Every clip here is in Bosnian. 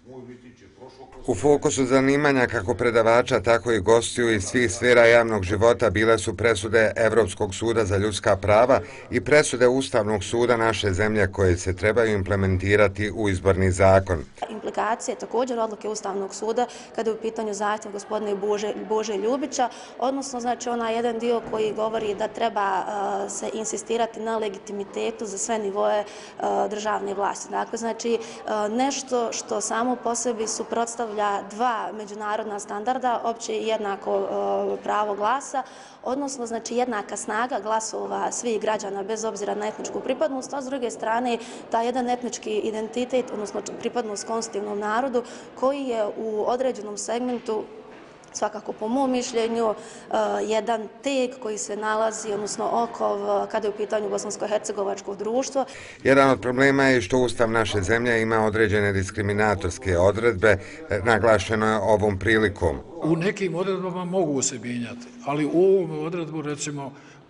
U fokusu zanimanja kako predavača, tako i gostiju iz svih sfera javnog života bile su presude Evropskog suda za ljudska prava i presude Ustavnog suda naše zemlje koje se trebaju implementirati u izborni zakon. Implikacije također odluke Ustavnog suda kada je u pitanju zahtjev gospodine Bože Ljubića, odnosno znači onaj jedan dio koji govori da treba se insistirati na legitimitetu za sve nivoje državne vlasti. Dakle, znači nešto što samo po sebi suprotstavlja dva međunarodna standarda, opće i jednako pravo glasa, odnosno znači jednaka snaga glasova svih građana bez obzira na etničku pripadnost, a s druge strane taj jedan etnički identitet, odnosno pripadnost konstitutivnom narodu koji je u određenom segmentu, svakako po mom mišljenju, jedan teg koji se nalazi, odnosno okov, kada je u pitanju bosansko-hercegovačko društvo. Jedan od problema je što Ustav naše zemlje ima određene diskriminatorske odredbe, naglašeno je ovom prilikom. U nekim odredbama mogu se mijenjati, ali u ovom odredbu, recimo,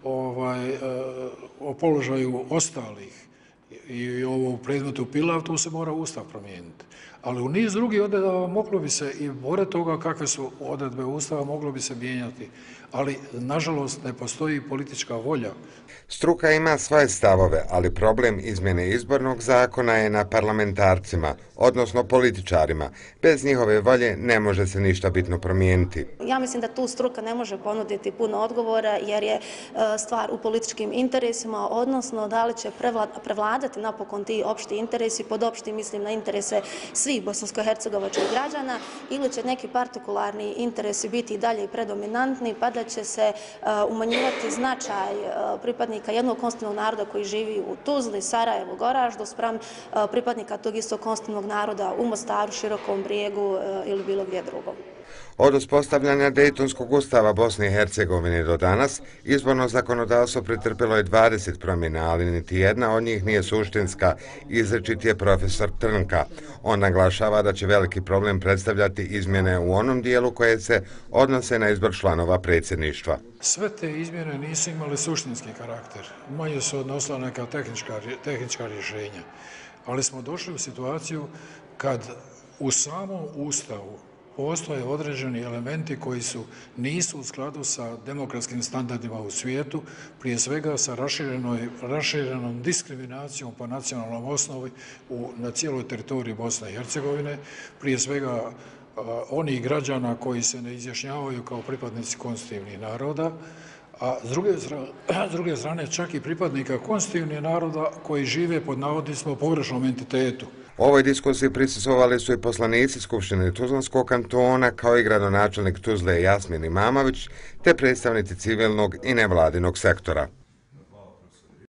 o položaju ostalih i ovo predmetu Pilav, tu se mora Ustav promijeniti. Ali u niz drugih odredaba moglo bi se, i pored toga kakve su odredbe Ustava, moglo bi se mijenjati. Ali, nažalost, ne postoji politička volja. Struka ima svoje stavove, ali problem izmjene izbornog zakona je na parlamentarcima, odnosno političarima. Bez njihove volje ne može se ništa bitno promijeniti. Ja mislim da tu struka ne može ponuditi puno odgovora jer je stvar u političkim interesima, odnosno da li će prevladati napokon ti opšti interesi, pod opšti mislim na interese svih bosansko-hercegovačkih građana, ili će neki partikularni interesi biti i dalje predominantni, pa da će se umanjivati značaj pripadnika jednog konstitutivnog naroda koji živi u Tuzli, Sarajevu, Goraždu, spram pripadnika tog istog konstitutivnog naroda u Mostaru, Širokom Brijegu ili bilo gdje drugom. Od uspostavljanja Dejtonskog ustava Bosne i Hercegovine do danas, izborno zakonodavstvo pretrpelo je 20 promjena, ali niti jedna od njih nije suštinska, izričit je profesor Trnka. On naglašava da će veliki problem predstavljati izmjene u onom dijelu koje se odnose na izbor članova predsjedništva. Sve te izmjene nisu imale suštinski karakter, manje su odnosila neka tehnička rješenja, ali smo došli u situaciju kad u samom Ustavu postoje određeni elementi koji nisu u skladu sa demokratskim standardima u svijetu, prije svega sa raširenom diskriminacijom po nacionalnom osnovi na cijeloj teritoriji Bosne i Hercegovine, prije svega onih građana koji se ne izjašnjavaju kao pripadnici konstitutivnih naroda, a s druge strane čak i pripadnika konstitutivnih naroda koji žive pod navodnicima u pogrešnom entitetu. U ovoj diskusiji prisustvovali su i poslanici Skupštine Tuzlanskog kantona, kao i gradonačelnik Tuzle Jasmin Imamović, te predstavnici civilnog i nevladinog sektora.